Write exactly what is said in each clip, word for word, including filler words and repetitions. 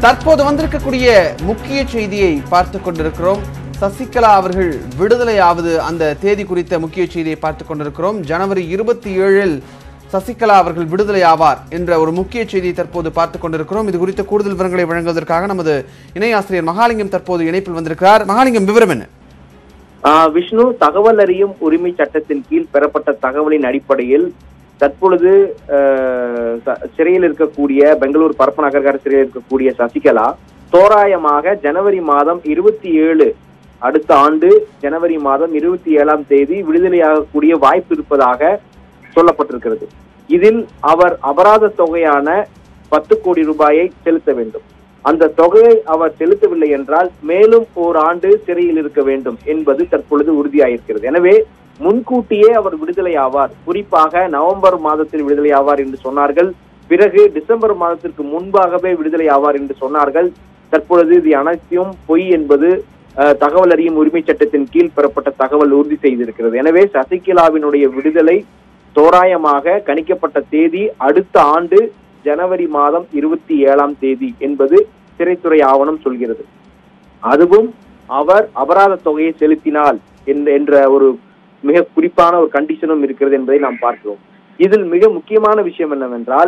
தற்போது வந்திருக்கக்கூடிய முக்கிய செய்தியை பார்த்து கொண்டிருக்கிறோம். சசிகலா அவர்கள் விடுதலையாவது அந்த தேதி குறித்த முக்கிய செய்தியை பார்த்து கொண்டிருக்கிறோம். ஜனவரி இருபத்தி ஏழில் சசிகலா அவர்கள் விடுதலை ஆவார் என்ற ஒரு முக்கிய செய்தியை தற்போது பார்த்து கொண்டிருக்கிறோம். இது குறித்த கூடுதல் விவரங்களை வழங்குவதற்காக நமது இணை ஆசிரியர் மகாலிங்கம் தற்போது இணைப்பில் வந்திருக்கிறார். மகாலிங்கம், விவரம் என்ன? விஷ்ணு, தகவல் அறியும் உரிமை சட்டத்தின் கீழ் பெறப்பட்ட தகவலின் அடிப்படையில் தற்பொழுது சிறையில் இருக்கக்கூடிய பெங்களூர் பரப்ப நகர்கார சிறையில் இருக்கக்கூடிய சசிகலா தோராயமாக ஜனவரி மாதம் இருபத்தி ஏழு அடுத்த ஆண்டு ஜனவரி மாதம் இருபத்தி ஏழாம் தேதி விடுதலையாகக்கூடிய வாய்ப்பு இருப்பதாக சொல்லப்பட்டிருக்கிறது. இதில் அவர் அபராத தொகையான பத்து கோடி ரூபாயை செலுத்த வேண்டும். அந்த தொகையை அவர் செலுத்தவில்லை என்றால் மேலும் ஓராண்டு சிறையில் இருக்க வேண்டும் என்பது தற்பொழுது உறுதியாயிருக்கிறது. எனவே முன்கூட்டியே அவர் விடுதலை ஆவார், குறிப்பாக நவம்பர் மாதத்தில் விடுதலை ஆவார் என்று சொன்னார்கள். பிறகு டிசம்பர் மாதத்திற்கு முன்பாகவே விடுதலை ஆவார் என்று சொன்னார்கள். தற்பொழுது இது அனைத்தையும் பொய் என்பது தகவல் அறியும் உரிமை சட்டத்தின் கீழ் பெறப்பட்ட தகவல் உறுதி செய்திருக்கிறது. எனவே சசிகலாவினுடைய விடுதலை தோராயமாக கணிக்கப்பட்ட தேதி அடுத்த ஆண்டு ஜனவரி மாதம் இருபத்தி ஏழாம் தேதி என்பது சிறைத்துறை ஆவணம் சொல்கிறது. அதுவும் அவர் அபராத தொகையை செலுத்தினால் என்ற ஒரு மிக குறிப்பான ஒரு கண்டிஷனும் இருக்கிறது என்பதை நாம் பார்க்கிறோம். இதில் மிக முக்கியமான விஷயம் என்னவென்றால்,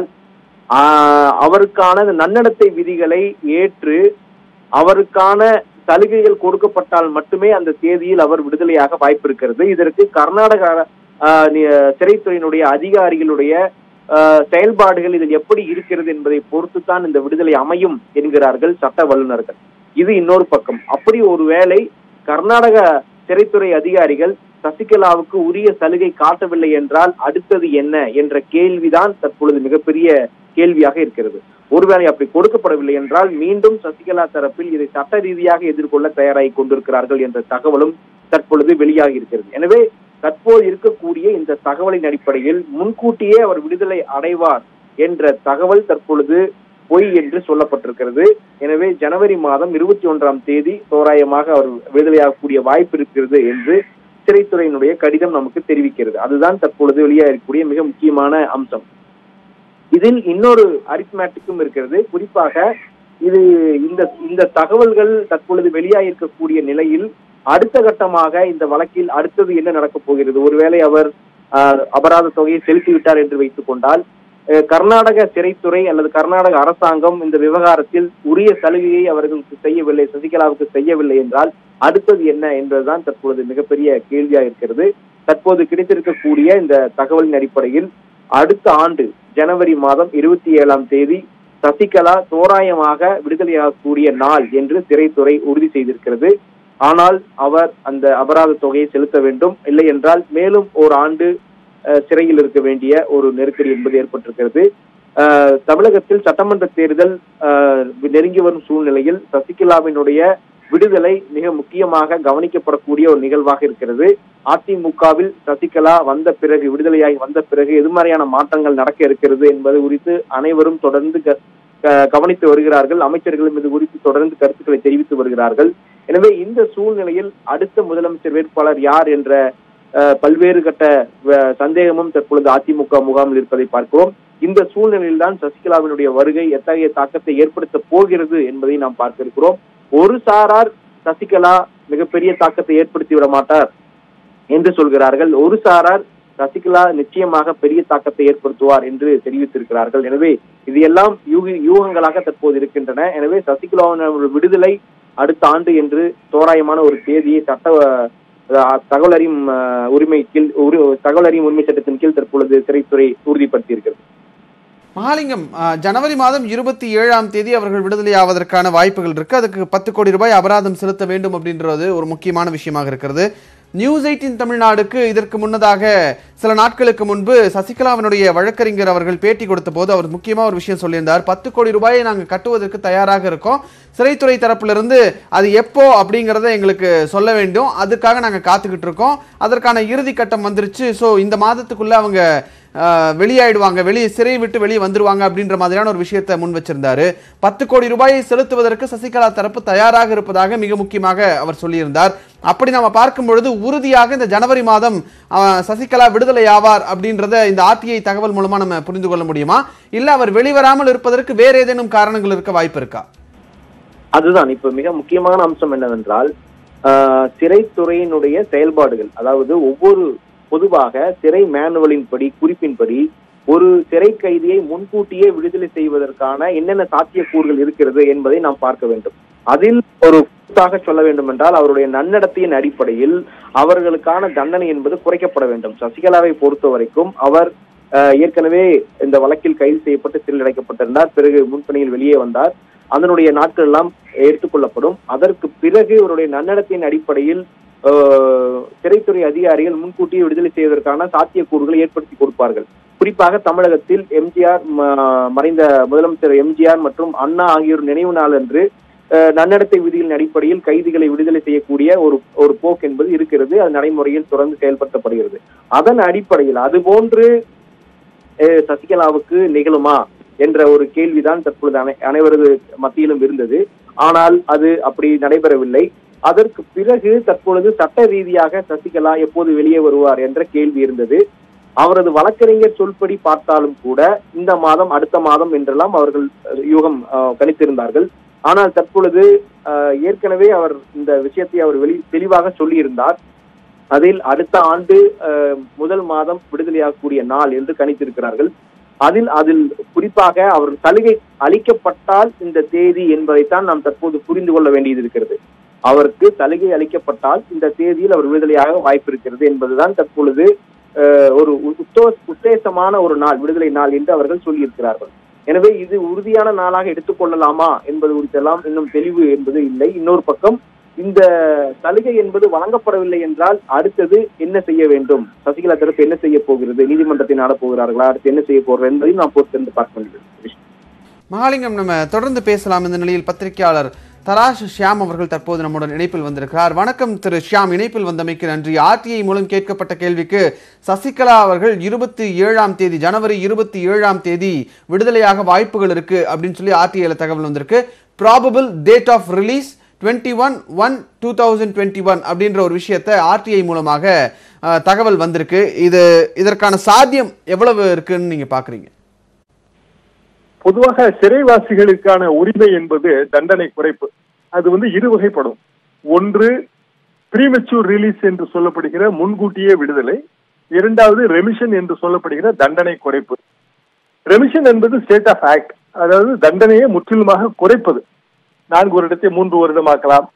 ஆஹ் அவருக்கான நன்னடத்தை விதிகளை ஏற்று அவருக்கான சலுகைகள் கொடுக்கப்பட்டால் மட்டுமே அந்த தேதியில் அவர் விடுதலையாக வாய்ப்பு இருக்கிறது. இதற்கு கர்நாடக சிறைத்துறையினுடைய அதிகாரிகளுடைய செயல்பாடுகள் இதில் எப்படி இருக்கிறது என்பதை பொறுத்துத்தான் இந்த விடுதலை அமையும் என்கிறார்கள் சட்ட வல்லுநர்கள். இது இன்னொரு பக்கம். அப்படி ஒருவேளை கர்நாடக சிறைத்துறை அதிகாரிகள் சசிகலாவுக்கு உரிய சலுகை காட்டவில்லை என்றால் அடுத்தது என்ன என்ற கேள்விதான் தற்பொழுது மிகப்பெரிய கேள்வியாக இருக்கிறது. ஒருவேளை அப்படி கொடுக்கப்படவில்லை என்றால் மீண்டும் சசிகலா தரப்பில் இதை சட்ட ரீதியாக எதிர்கொள்ள தயாராகி கொண்டிருக்கிறார்கள் என்ற தகவலும் தற்பொழுது வெளியாகி இருக்கிறது. எனவே தற்போது இருக்கக்கூடிய இந்த தகவலின் அடிப்படையில் முன்கூட்டியே அவர் விடுதலை அடைவார் என்ற தகவல் தற்பொழுது பொய் என்று சொல்லப்பட்டிருக்கிறது. எனவே ஜனவரி மாதம் இருபத்தி ஒன்றாம் தேதி தோராயமாக அவர் விடுதலையாகக்கூடிய வாய்ப்பு இருக்கிறது என்று சிறைத்துறையினுடைய கடிதம் நமக்கு தெரிவிக்கிறது. அதுதான் தற்பொழுது வெளியாகக்கூடிய மிக முக்கியமான அம்சம். இதில் இன்னொரு அரித்மேட்டிக்கும் இருக்கிறது. குறிப்பாக இது இந்த இந்த தகவல்கள் தற்பொழுது வெளியாகிருக்கக்கூடிய நிலையில் அடுத்த கட்டமாக இந்த வழக்கில் அடுத்தது என்ன நடக்கப் போகிறது? ஒருவேளை அவர் அபராத தொகையை செலுத்திவிட்டார் என்று வைத்துக் கொண்டால் கர்நாடக சிறைத்துறை அல்லது கர்நாடக அரசாங்கம் இந்த விவகாரத்தில் உரிய சலுகையை அவர்களுக்கு செய்யவில்லை, சசிகலாவுக்கு செய்யவில்லை என்றால் அடுத்தது என்ன என்பதுதான் தற்பொழுது மிகப்பெரிய கேள்வியாக இருக்கிறது. தற்போது கிடைத்திருக்கக்கூடிய இந்த தகவலின் அடிப்படையில் அடுத்த ஆண்டு ஜனவரி மாதம் இருபத்தி ஏழாம் தேதி சசிகலா தோராயமாக விடுதலையாகக்கூடிய நாள் என்று சிறைத்துறை உறுதி செய்திருக்கிறது. ஆனால் அவர் அந்த அபராத தொகையை செலுத்த வேண்டும், இல்லை என்றால் மேலும் ஒரு ஆண்டு சிறையில் இருக்க வேண்டிய ஒரு நெருக்கடி என்பது ஏற்பட்டிருக்கிறது. தமிழகத்தில் சட்டமன்ற தேர்தல் நெருங்கி வரும் சூழ்நிலையில் சசிகலாவினுடைய விடுதலை மிக முக்கியமாக கவனிக்கப்படக்கூடிய ஒரு நிகழ்வாக இருக்கிறது. அதிமுகவில் சசிகலா வந்த பிறகு விடுதலையாகி வந்த பிறகு எது மாதிரியான மாற்றங்கள் நடக்க இருக்கிறது என்பது குறித்து அனைவரும் தொடர்ந்து கவனித்து வருகிறார்கள். அமைச்சர்களும் இது குறித்து தொடர்ந்து கருத்துக்களை தெரிவித்து வருகிறார்கள். எனவே இந்த சூழ்நிலையில் அடுத்த முதலமைச்சர் வேட்பாளர் யார் என்ற பல்வேறு கட்ட சந்தேகமும் தற்பொழுது அதிமுக முகாமில் இருப்பதை பார்க்கிறோம். இந்த சூழ்நிலையில் தான் சசிகலாவினுடைய வருகை எத்தகைய தாக்கத்தை ஏற்படுத்த போகிறது என்பதை நாம் பார்க்க இருக்கிறோம். ஒரு சாரார் சசிகலா மிகப்பெரிய தாக்கத்தை ஏற்படுத்தி விட மாட்டார் என்று சொல்கிறார்கள். ஒரு சாரார் சசிகலா நிச்சயமாக பெரிய தாக்கத்தை ஏற்படுத்துவார் என்று தெரிவித்திருக்கிறார்கள். எனவே இது எல்லாம் யூக யூகங்களாக தற்போது இருக்கின்றன. எனவே சசிகலாவின் விடுதலை அடுத்த ஆண்டு என்று தோராயமான ஒரு தேதியை சட்ட தகவல் அறியும் உரிமை கீழ் தகவல் அறியும் உரிமை சட்டத்தின் கீழ் தற்பொழுது சிறைத்துறை உறுதிப்படுத்தி இருக்கிறது. மகாலிங்கம், ஜனவரி மாதம் இருபத்தி ஏழாம் தேதி அவர்கள் விடுதலை ஆவதற்கான வாய்ப்புகள் இருக்கு. அதுக்கு பத்து கோடி ரூபாய் அபராதம் செலுத்த வேண்டும் அப்படின்றது ஒரு முக்கியமான விஷயமாக இருக்கிறது. நியூஸ் எயிட்டீன் தமிழ்நாடுக்கு இதற்கு முன்னதாக சில நாட்களுக்கு முன்பு சசிகலாவினுடைய வழக்கறிஞர் அவர்கள் பேட்டி கொடுத்த போது அவர் முக்கியமாக ஒரு விஷயம் சொல்லியிருந்தார். பத்து கோடி ரூபாயை நாங்கள் கட்டுவதற்கு தயாராக இருக்கோம், சிறைத்துறை தரப்பிலிருந்து அது எப்போ அப்படிங்கிறத எங்களுக்கு சொல்ல வேண்டும், அதுக்காக நாங்கள் காத்துக்கிட்டு இருக்கோம், அதற்கான இறுதி கட்டம் வந்துருச்சு, ஸோ இந்த மாதத்துக்குள்ள அவங்க வெளியாயிடுவாங்க, வெளியே சிறை விட்டு வெளியே வந்துருவாங்க அப்படின்ற மாதிரியான ஒரு விஷயத்தை முன் வச்சிருந்தாரு. பத்து கோடி ரூபாயை செலுத்துவதற்கு சசிகலா தரப்பு தயாராக இருப்பதாக மிக முக்கியமாக அவர் சொல்லியிருந்தார். அப்படி நாம பார்க்கும் பொழுது உறுதியாக இந்த ஜனவரி மாதம் சசிகலா விடுதலை ஆவார் அப்படின்றத இந்த ஆர்டிஐ தகவல் மூலமா நம்ம புரிந்து கொள்ள முடியுமா? இல்ல அவர் வெளிவராமல் இருப்பதற்கு வேற ஏதேனும் காரணங்கள் இருக்க வாய்ப்பு இருக்கா? அதுதான் இப்ப மிக முக்கியமான அம்சம் என்னவென்றால் ஆஹ் சிறைத்துறையினுடைய செயல்பாடுகள். அதாவது ஒவ்வொரு பொதுவாக சிறை மேனுவலின் படி குறிப்பின்படி ஒரு சிறை கைதியை முன்கூட்டியே விடுதலை செய்வதற்கான என்னென்ன சாத்தியக்கூறுகள் இருக்கிறது என்பதை நாம் பார்க்க வேண்டும். அதில் ஒரு கூட்டாக சொல்ல வேண்டும் என்றால் அவருடைய நன்னடத்தையின் அடிப்படையில் அவர்களுக்கான தண்டனை என்பது குறைக்கப்பட வேண்டும். சசிகலாவை பொறுத்த வரைக்கும் அவர் ஏற்கனவே இந்த வழக்கில் கைது செய்யப்பட்டு சிறையில் அடைக்கப்பட்டிருந்தார். பிறகு முன்பணியில் வெளியே வந்தார். அதனுடைய நாட்கள் எல்லாம் எடுத்துக்கொள்ளப்படும். அதற்கு பிறகு அவருடைய நன்னடத்தையின் அடிப்படையில் சிறைத்துறை அதிகாரிகள் முன்கூட்டியே விடுதலை செய்வதற்கான சாத்தியக்கூறுகளை ஏற்படுத்தி கொடுப்பார்கள். குறிப்பாக தமிழகத்தில் எம்ஜிஆர் மறைந்த முதலமைச்சர் எம்ஜிஆர் மற்றும் அண்ணா ஆகியோர் நினைவு நாள் அன்று நன்னடத்தை விதிகளின் அடிப்படையில் கைதிகளை விடுதலை செய்யக்கூடிய ஒரு ஒரு போக்கு என்பது இருக்கிறது. அது நடைமுறையில் தொடர்ந்து செயல்படுத்தப்படுகிறது. அதன் அடிப்படையில் அதுபோன்று சசிகலாவுக்கு நிகழுமா என்ற ஒரு கேள்விதான் தற்பொழுது அனை அனைவரது மத்தியிலும் இருந்தது. ஆனால் அது அப்படி நடைபெறவில்லை. அதற்கு பிறகு தற்பொழுது சட்ட ரீதியாக சசிகலா எப்போது வெளியே வருவார் என்ற கேள்வி இருந்தது. அவரது வழக்கறிஞர் சொல்படி பார்த்தாலும் கூட இந்த மாதம் அடுத்த மாதம் என்றெல்லாம் அவர்கள் யூகம் கணித்திருந்தார்கள். ஆனால் தற்பொழுது ஏற்கனவே அவர் இந்த விஷயத்தை அவர் வெளி தெளிவாக சொல்லியிருந்தார். அதில் அடுத்த ஆண்டு முதல் மாதம் விடுதலையாகக்கூடிய நாள் என்று கணித்திருக்கிறார்கள். அதில் அதில் குறிப்பாக அவர் சலுகை அளிக்கப்பட்டால் இந்த தேதி என்பதைத்தான் நாம் தற்போது புரிந்து கொள்ள வேண்டியது இருக்கிறது. அவருக்கு சலுகை அளிக்கப்பட்டால் இந்த தேதியில் அவர் விடுதலையாக வாய்ப்பு இருக்கிறது என்பதுதான் தற்பொழுது ஒரு உத்தேசமான ஒரு நாள், விடுதலை நாள் என்று அவர்கள் சொல்லியிருக்கிறார்கள். எனவே இது உறுதியான நாளாக எடுத்துக்கொள்ளலாமா என்பது குறித்தெல்லாம் இன்னும் தெளிவு என்பது இல்லை. இன்னொரு பக்கம் இந்த சலுகை என்பது வழங்கப்படவில்லை என்றால் அடுத்தது என்ன செய்ய வேண்டும், சசிகலா தரப்பு என்ன செய்ய போகிறது, நீதிமன்றத்தை நாட போகிறார்களா, அடுத்து என்ன செய்ய போகிறது என்பதையும் நாம் பொறுத்திருந்து பார்க்க வேண்டியது. மகாலிங்கம், நம்ம தொடர்ந்து பேசலாம். இந்த நிலையில் பத்திரிகையாளர் தராஷ் ஷியாம் அவர்கள் தற்போது நம்முடன் இணைப்பில் வந்திருக்கிறார். வணக்கம் திரு ஷியாம், இணைப்பில் வந்தமைக்கு நன்றி. ஆர்டிஐ மூலம் கேட்கப்பட்ட கேள்விக்கு சசிகலா அவர்கள் இருபத்தி ஏழாம் தேதி ஜனவரி இருபத்தி ஏழாம் தேதி விடுதலையாக வாய்ப்புகள் இருக்கு அப்படின்னு சொல்லி ஆர்டிஐல தகவல் வந்திருக்கு. Probable date of release twenty one one two thousand twenty one அப்படின்ற ஒரு விஷயத்தை ஆர்டிஐ மூலமாக தகவல் வந்திருக்கு. இது இதற்கான சாத்தியம் எவ்வளவு இருக்குன்னு நீங்க பாக்குறீங்க? பொதுவாக சிறைவாசிகளுக்கான உரிமை என்பது தண்டனை குறைப்பு. அது வந்து இரு வகைப்படும். ஒன்று ப்ரீமெச்சூர் ரிலீஸ் என்று சொல்லப்படுகிற முன்கூட்டியே விடுதலை, இரண்டாவது ரெமிஷன் என்று சொல்லப்படுகிற தண்டனை குறைப்பு. ரெமிஷன் என்பது ஸ்டேட் ஆஃப் ஆக்ட், அதாவது தண்டனையை முற்றிலுமாக குறைப்பது. நான்கு வருடத்தை மூன்று வருடமாக்கலாம்,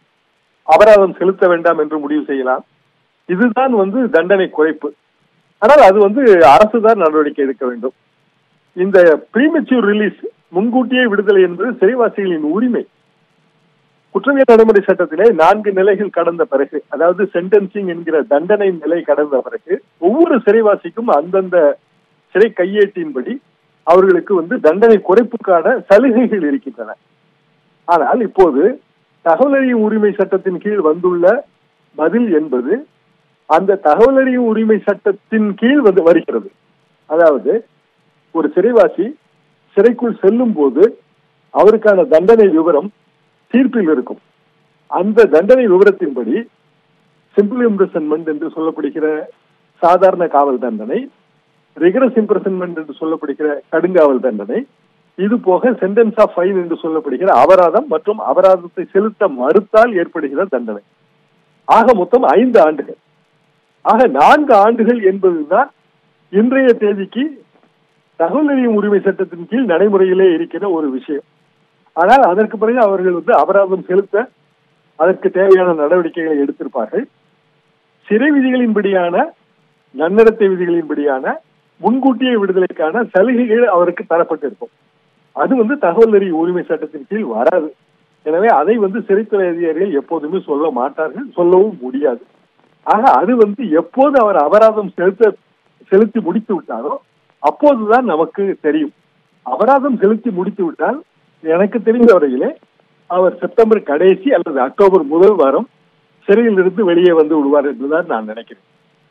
அபராதம் செலுத்த வேண்டாம் என்று முடிவு செய்யலாம். இதுதான் வந்து தண்டனை குறைப்பு. ஆனால் அது வந்து அரசு தான் நடவடிக்கை எடுக்க வேண்டும். இந்த ப்ரீமெச்சூர் ரிலீஸ், முன்கூட்டியே விடுதலை என்பது சிறைவாசிகளின் உரிமை. குற்றவியல் நடைமுறை சட்டத்திலே நான்கு நிலைகள் கடந்த பிறகு, அதாவது சென்டென்சிங் என்கிற தண்டனை நிலை கடந்த பிறகு ஒவ்வொரு சிறைவாசிக்கும் அந்தந்த சிறை கையேட்டின்படி அவர்களுக்கு வந்து தண்டனை குறைப்புக்கான சலுகைகள் இருக்கின்றன. ஆனால் இப்போது தகவல் அறியும் உரிமை சட்டத்தின் கீழ் வந்துள்ள பதில் என்பது அந்த தகவல் அறியும் உரிமை சட்டத்தின் கீழ் வந்து வருகிறது. அதாவது ஒரு சிறைவாசி சிறைக்குள் செல்லும் போது அவருக்கான தண்டனை விவரம் தீர்ப்பில் இருக்கும். அந்த தண்டனை விவரத்தின்படி சிம்பிள் இம்ப்ரிசன்மெண்ட் என்று சொல்லப்படுகிற சாதாரண காவல் தண்டனை, ரிகரஸ் இம்ப்ரிசன்மெண்ட் என்று சொல்லப்படுகிற கடுங்காவல் தண்டனை, இது போக சென்டென்ஸ் ஆஃப் ஃபைன் என்று சொல்லப்படுகிற அபராதம் மற்றும் அபராதத்தை செலுத்த மறுத்தால் ஏற்படுகிற தண்டனை, ஆக மொத்தம் ஐந்து ஆண்டுகள். ஆக நான்கு ஆண்டுகள் என்பதுதான் இன்றைய தேதிக்கு தகவல் அறியும் உரிமை சட்டத்தின் கீழ் நடைமுறையிலே இருக்கிற ஒரு விஷயம். ஆனால் அதற்கு பிறகு அவர்கள் வந்து அபராதம் செலுத்த அதற்கு தேவையான நடவடிக்கைகளை எடுத்திருப்பார்கள். சிறை விதிகளின்படியான நன்னடத்தை விதிகளின்படியான முன்கூட்டிய விடுதலைக்கான சலுகைகள் அவருக்கு தரப்பட்டிருக்கும். அது வந்து தகவல் அறியும் உரிமை சட்டத்தின் கீழ் வராது. எனவே அதை வந்து சிறைத்துறை அதிகாரிகள் எப்போதுமே சொல்ல மாட்டார்கள், சொல்லவும் முடியாது. ஆக அது வந்து எப்போது அவர் அபராதம் செலுத்த செலுத்தி முடித்து விட்டாரோ அப்போதுதான் நமக்கு தெரியும். அபராதம் செலுத்தி முடித்து விட்டால் எனக்கு தெரிந்த வரையிலே அவர் செப்டம்பர் கடைசி அல்லது அக்டோபர் முதல் வாரம் சிறையில் இருந்து வெளியே வந்து விடுவார் என்றுதான் நான் நினைக்கிறேன்.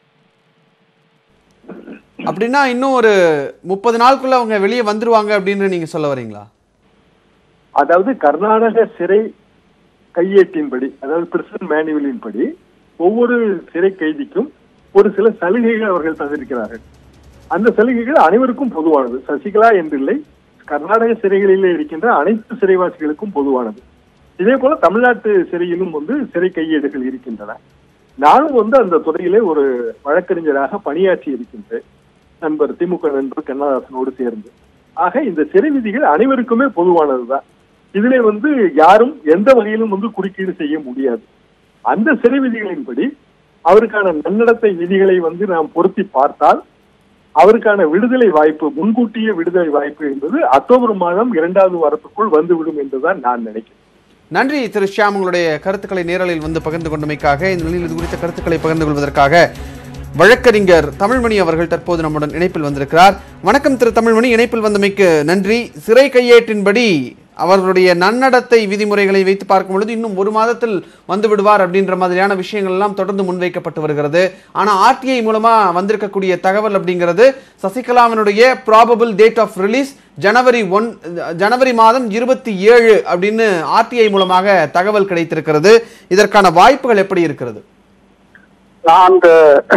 அப்படின்னா இன்னும் ஒரு முப்பது நாளுக்குள்ள அவங்க வெளியே வந்துருவாங்க அப்படின்னு நீங்க சொல்ல வரீங்களா? அதாவது கர்நாடக சிறை கையேட்டின்படி, அதாவது பிரிசன் மேனுவலின் படி ஒவ்வொரு சிறை கைதிக்கும் ஒரு சில சலுகைகள் அவர்கள் தந்திருக்கிறார்கள். அந்த சலுகைகள் அனைவருக்கும் பொதுவானது. சசிகலா என்றில்லை, கர்நாடக சிறைகளிலே இருக்கின்ற அனைத்து சிறைவாசிகளுக்கும் பொதுவானது. இதே போல தமிழ்நாட்டு சிறையிலும் வந்து சிறை கையேடுகள் இருக்கின்றன. நானும் வந்து அந்த துறையிலே ஒரு வழக்கறிஞராக பணியாற்றி இருக்கின்றேன், நண்பர் திமுக நண்பர் கண்ணதாசனோடு சேர்ந்து. ஆக இந்த சிறை விதிகள் அனைவருக்குமே பொதுவானதுதான். இதிலே வந்து யாரும் எந்த வகையிலும் வந்து குறுக்கீடு செய்ய முடியாது. அந்த சிறை விதிகளின்படி அவருக்கான நன்னடத்தை விதிகளை வந்து நாம் பொருத்தி பார்த்தால் அவருக்கான விடுதலை வாய்ப்பு, முன்கூட்டிய விடுதலை வாய்ப்பு என்பது அக்டோபர் மாதம் இரண்டாவது வாரத்துக்குள் வந்துவிடும் என்றுதான் நான் நினைக்கிறேன். நன்றி திரு ஷியாம், உங்களுடைய கருத்துக்களை நேரலில் வந்து பகிர்ந்து கொண்டமைக்காக. இந்த நிலையில் இது குறித்த கருத்துக்களை பகிர்ந்து கொள்வதற்காக வழக்கறிஞர் தமிழ்மணி அவர்கள் தற்போது நம்முடன் இணைப்பில் வந்திருக்கிறார். வணக்கம் திரு தமிழ்மணி, இணைப்பில் வந்தமைக்கு நன்றி. சிறை கையேட்டின்படி அவர்களுடைய நன்னடத்தை விதிமுறைகளை வைத்து பார்க்கும் பொழுது இன்னும் ஒரு மாதத்தில் வந்து விடுவார் அப்படின்ற மாதிரியான விஷயங்கள் எல்லாம் தொடர்ந்து முன்வைக்கப்பட்டு வருகிறது. ஆனால் ஆர்டிஐ மூலமா வந்திருக்கக்கூடிய தகவல் அப்படிங்கிறது சசிகலாவினுடைய probable date of release January one ஜனவரி மாதம் இருபத்தி ஏழு அப்படின்னு ஆர்டிஐ மூலமாக தகவல் கிடைத்திருக்கிறது. இதற்கான வாய்ப்புகள் எப்படி இருக்கிறது? நான் அந்த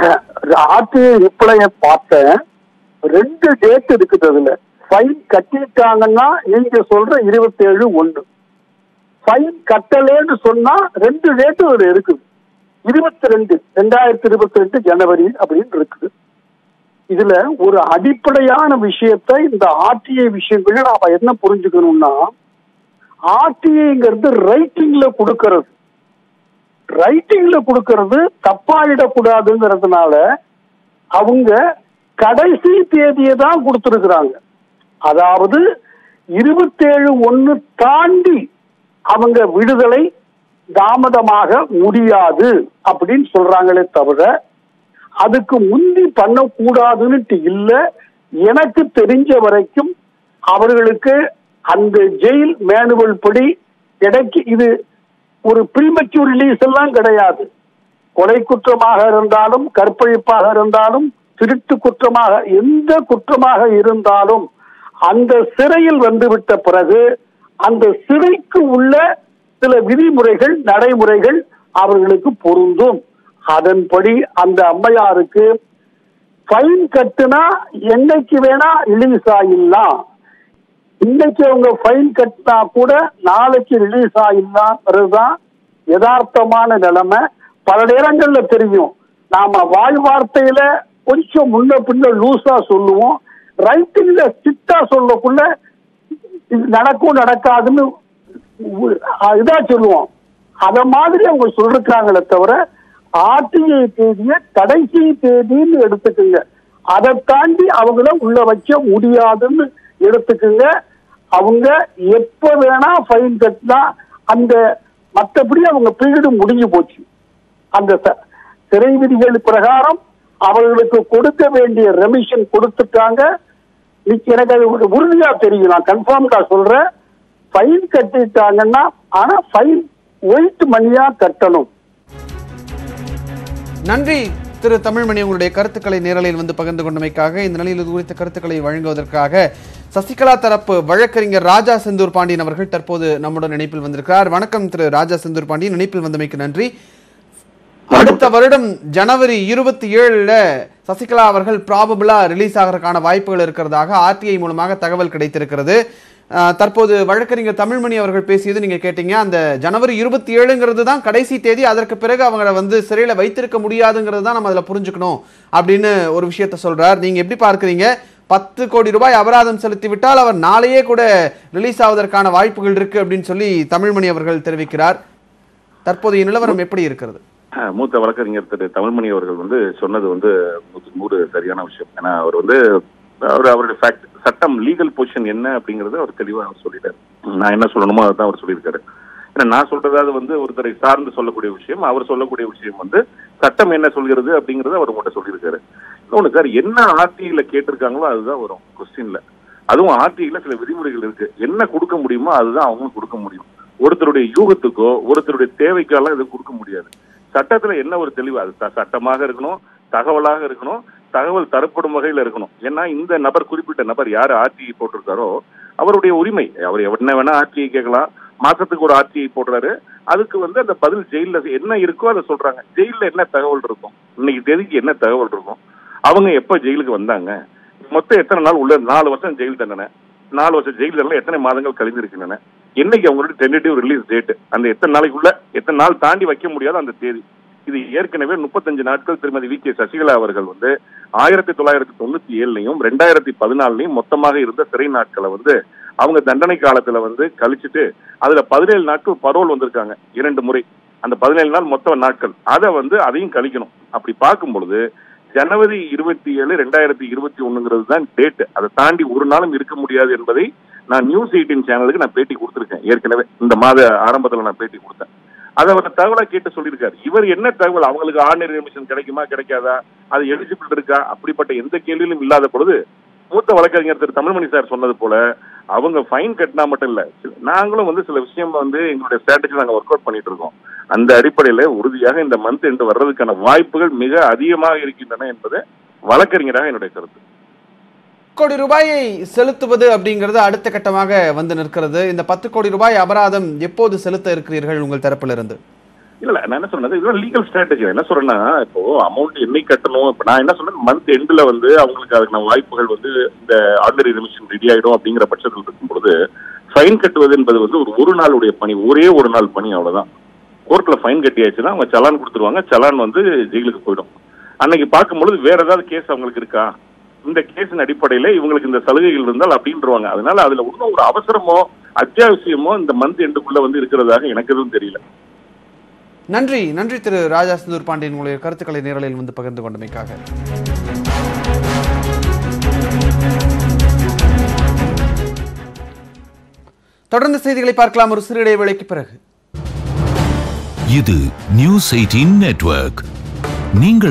ஆர்டிஐ ரிப்ளைய பார்த்தேன். ரெண்டு டேட் இருக்குது. அதுல ஃபைன் கட்டிட்டாங்கன்னா நீங்க சொல்ற இருபத்தி ஏழு ஒன்று, ஃபைன் கட்டலேன்னு சொன்னா ரெண்டு டேட்டு அதுல இருக்குது. இருபத்தி ரெண்டு ரெண்டாயிரத்தி இருபத்தி ரெண்டு ஜனவரி அப்படின்னு இருக்குது. இதுல ஒரு அடிப்படையான விஷயத்தை இந்த ஆர்டிஐ விஷயங்கள் நாம என்ன புரிஞ்சுக்கணும்னா, ஆர்டிஐங்கிறது ரைட்டிங்ல கொடுக்கறது. ரைட்டிங்ல கொடுக்கறது தப்பாயிடக்கூடாதுங்கிறதுனால அவங்க கடைசி தேதியை தான் கொடுத்துருக்குறாங்க. அதாவது இருபத்தேழு ஒன்னு தாண்டி அவங்க விடுதலை தாமதமாக முடியாது அப்படின்னு சொல்றாங்களே தவிர அதுக்கு முந்தி பண்ணக்கூடாதுன்னு இல்ல. எனக்கு தெரிஞ்ச வரைக்கும் அவர்களுக்கு அந்த ஜெயில் மேனுவல் படி கிடைக்கு. இது ஒரு ப்ரீமெச்சூர் ரிலீஸ் எல்லாம் கிடையாது. கொலை குற்றமாக இருந்தாலும், கற்பழிப்பாக இருந்தாலும், திருட்டு குற்றமாக, எந்த குற்றமாக இருந்தாலும் அந்த சிறையில் வந்துவிட்ட பிறகு அந்த சிறைக்கு உள்ள சில விதிமுறைகள், நடைமுறைகள் அவர்களுக்கு பொருந்தும். அதன்படி அந்த அம்மையாருக்கு ஃபைன் கட்டுனா என்னைக்கு வேணா ரிலீஸ் ஆகிடலாம். இன்னைக்கு அவங்க ஃபைன் கட்டினா கூட நாளைக்கு ரிலீஸ் ஆகிடலாம். யதார்த்தமான நிலைமை. பல நேரங்கள்ல தெரியும், நாம வாய் வார்த்தையில கொஞ்சம் முன்ன பின்ன லூசா சொல்லுவோம், ரைட்டிங்ல ஸ்ட்ரிக்டா சொல்லக்குள்ள நடக்கும் நடக்காதுன்னு இதா சொல்லுவோம். அத மாதிரி அவங்க சொல்றாங்களே தவிர ஆர்டிஐ தேதிய கடைசி தேதின்னு எடுத்துக்குங்க. அதை தாண்டி அவங்கள உள்ள வைக்க முடியாதுன்னு எடுத்துக்குங்க. அவங்க எப்ப வேணா ஃபைன் கட்டினா அந்த மற்றபடி அவங்க பீரியடு முடிஞ்சு போச்சு. அந்த சிறை விதிகள் பிரகாரம் அவர்களுக்கு கொடுக்க வேண்டிய ரெமிஷன் கொடுத்துட்டாங்க. எனக்கு அது உறுதியா தெரியும், நான் கன்ஃபார்ம்டா சொல்றேன். ஃபைன் கட்டிட்டாங்கன்னா ஆனா ஃபைன் ஒயிட் மணியா கட்டணும். நன்றி திரு தமிழ்மணி, உங்களுடைய கருத்துக்களை நேரலையில் வந்து பகிர்ந்து கொண்டமைக்காக. இந்த நிலையில் இது குறித்த கருத்துக்களை வழங்குவதற்காக சசிகலா தரப்பு வழக்கறிஞர் ராஜா செந்தூர் பாண்டியன் அவர்கள் தற்போது நம்முடன் இணைப்பில் வந்திருக்கிறார். வணக்கம் திரு ராஜா செந்தூர் பாண்டியன், இணைப்பில் வந்தமைக்கு நன்றி. அடுத்த வருடம் ஜனவரி இருபத்தி ஏழுல சசிகலா அவர்கள் ப்ராபபிளா ரிலீஸ் ஆகிறதுக்கான வாய்ப்புகள் இருக்கிறதாக ஆர்டிஐ மூலமாக தகவல் கிடைத்திருக்கிறது. தற்போது வழக்கறிஞர் தமிழ்மணி அவர்கள் பேசியது நீங்க கேட்டீங்க. அந்த ஜனவரி இருபத்தி ஏழுங்கிறது தான் கடைசி தேதி. அதற்கு பிறகு அவங்களை வந்து சிறையில வைத்திருக்க முடியாதுங்கிறது தான் நம்ம அதுல புரிஞ்சுக்கணும் அப்படின்னு ஒரு விஷயத்த சொல்றார். நீங்க எப்படி பார்க்கிறீங்க? பத்து கோடி ரூபாய் அபராதம் செலுத்தி விட்டால் அவர் நாளையே கூட ரிலீஸ் ஆவதற்கான வாய்ப்புகள் இருக்கு அப்படின்னு சொல்லி தமிழ்மணி அவர்கள் தெரிவிக்கிறார். தற்போதைய நிலவரம் எப்படி இருக்கிறது? மூத்த வழக்கறிஞர் திரு தமிழ்மணி அவர்கள் வந்து சொன்னது வந்து நூறு சரியான விஷயம். ஏன்னா அவர் வந்து அவர் அவருடைய ஃபேக்ட் சட்டம் லீகல் பொசிஷன் என்ன அப்படிங்கறத அவர் தெளிவா அவர் சொல்லிட்டாரு. நான் என்ன சொல்லணுமோ அதான் அவர் சொல்லியிருக்காரு. ஏன்னா நான் சொல்றதாவது வந்து ஒருத்தரை சார்ந்து சொல்லக்கூடிய விஷயம், அவர் சொல்லக்கூடிய விஷயம் வந்து சட்டம் என்ன சொல்கிறது அப்படிங்கறத அவர் உங்கள்கிட்ட சொல்லியிருக்காரு. இன்னொன்னு சார், என்ன ஆர்டிஐல கேட்டிருக்காங்களோ அதுதான் வரும் கொஸ்டின்ல. அதுவும் ஆர்டிஐல சில விதிமுறைகள் இருக்கு. என்ன கொடுக்க முடியுமோ அதுதான் அவங்க கொடுக்க முடியும். ஒருத்தருடைய யூகத்துக்கோ ஒருத்தருடைய தேவைக்காலாம் இதை கொடுக்க முடியாது. சட்டத்துல என்ன ஒரு தெளிவு, அது சட்டமாக இருக்கணும், தகவலாக இருக்கணும், தகவல் தரப்படும் வகையில் இருக்கணும். ஏன்னா இந்த நபர், குறிப்பிட்ட நபர் யாரு ஆர்டிஐ போட்டிருக்காரோ அவருடைய உரிமை. அவர் என்ன வேணா ஆர்டிஐ கேட்கலாம். மாசத்துக்கு ஒரு ஆர்டிஐ போடுறாரு, அதுக்கு வந்து அந்த பதில் ஜெயில என்ன இருக்கோ அதை சொல்றாங்க. ஜெயில என்ன தகவல் இருக்கும், இன்னைக்கு தேதிக்கு என்ன தகவல் இருக்கும், அவங்க எப்ப ஜெயிலுக்கு வந்தாங்க, மொத்தம் எத்தனை நாள் உள்ள, நாலு வருஷம் ஜெயில் தண்டனை, நாலு வருஷம் ஜெயில் தண்டனை எத்தனை மாதங்கள் கழிந்திருக்கின்றன, என்னைக்கு அவங்களுடைய டென்டேட்டிவ் ரிலீஸ் டேட், அந்த எத்தனை நாளைக்குள்ள எத்தனை நாள் தாண்டி வைக்க முடியாத அந்த தேதி. இது ஏற்கனவே முப்பத்தஞ்சு நாட்கள் திருமதி வி கே சசிகலா அவர்கள் வந்து ஆயிரத்தி தொள்ளாயிரத்தி தொண்ணூத்தி ஏழுலையும் ரெண்டாயிரத்தி பதினாலுலையும் மொத்தமாக இருந்த சிறை நாட்களை வந்து அவங்க தண்டனை காலத்துல வந்து கழிச்சுட்டு அதுல பதினேழு நாட்கள் பரோல் வந்திருக்காங்க இரண்டு முறை. அந்த பதினேழு நாள் மொத்த நாட்கள் அதை வந்து அதையும் கழிக்கணும். அப்படி பார்க்கும் பொழுது ஜனவரி இருபத்தி ஏழு ரெண்டாயிரத்தி இருபத்தி ஒண்ணுங்கிறது தான் டேட். அதை தாண்டி ஒரு நாளும் இருக்க முடியாது என்பதை நான் நியூஸ் எயிட்டீன் சேனலுக்கு நான் பேட்டி கொடுத்துருக்கேன். ஏற்கனவே இந்த மாத ஆரம்பத்துல நான் பேட்டி கொடுத்தேன். அதை அவர் தகவலா கேட்டு சொல்லியிருக்காரு. இவர் என்ன தகவல், அவங்களுக்கு ஆர்டினரி ரெமிஷன் கிடைக்குமா கிடைக்காதா, அது எலிஜிபிள் இருக்கா, அப்படிப்பட்ட எந்த கேள்வியிலும் இல்லாத பொழுது மூத்த வழக்கறிஞர் திரு தமிழ்மணி சார் சொன்னது போல அவங்க ஃபைன் கட்டினா மட்டும் இல்ல, நாங்களும் வந்து சில விஷயம் வந்து எங்களுடைய ஸ்ட்ராட்டஜி நாங்க ஒர்க் அவுட் பண்ணிட்டு இருக்கோம். அந்த அடிப்படையில உறுதியாக இந்த மந்த் என்று வர்றதுக்கான வாய்ப்புகள் மிக அதிகமாக இருக்கின்றன என்பது வழக்கறிஞராக என்னுடைய கருத்து. கோடி ரூபாயை செலுத்துவது அப்படிங்கிறது அடுத்த கட்டமாக வந்து நிற்கிறது. இந்த பத்து கோடி ரூபாய் அபராதம் எப்போது செலுத்த இருக்கிறீர்கள் உங்கள் தரப்பிலிருந்து? இல்ல நான் என்ன சொன்னது, இதுதான் லீகல் ஸ்ட்ராட்டஜி. என்ன சொல்றேன்னா, இப்போ அமௌண்ட் என்னை கட்டணும், இப்ப நான் என்ன சொன்னேன், மந்த் எண்ட்ல வந்து அவங்களுக்கு அதுக்கான வாய்ப்புகள் வந்து இந்த ஆர்டினரி ரெமிஷன் ரெடி ஆயிடும் அப்படிங்கிற பட்சத்தில் இருக்கும் பொழுது ஃபைன் கட்டுவது என்பது வந்து ஒரு ஒரு நாளுடைய பணி, ஒரே ஒரு நாள் பணி, அவ்வளவுதான். கோர்ட்ல ஃபைன் கட்டியாச்சுன்னா அவங்க சலான் கொடுத்துருவாங்க, சலான் வந்து ஜெயிலுக்கு போயிடும். அன்னைக்கு பார்க்கும்பொழுது வேற ஏதாவது கேஸ் அவங்களுக்கு இருக்கா, இந்த கேஸின் அடிப்படையில இவங்களுக்கு இந்த சலுகைகள் இருந்தால் அப்படின்றவாங்க. அதனால அதுல ஒன்றும் ஒரு அவசரமோ அத்தியாவசியமோ இந்த மந்த் எண்டுக்குள்ள வந்து இருக்கிறதாக எனக்கு எதுவும் தெரியல. நன்றி நன்றி திரு ராஜா செந்தூர் பாண்டியன், உங்களுடைய கருத்துக்களை நேரலையில் வந்து பகிர்ந்து கொண்டமைக்காக. தொடர்ந்து செய்திகளை பார்க்கலாம் ஒரு சிறு இடைவேளைக்கு பிறகு. இது நியூஸ் எயிட்டீன் நெட்வொர்க். நீங்கள்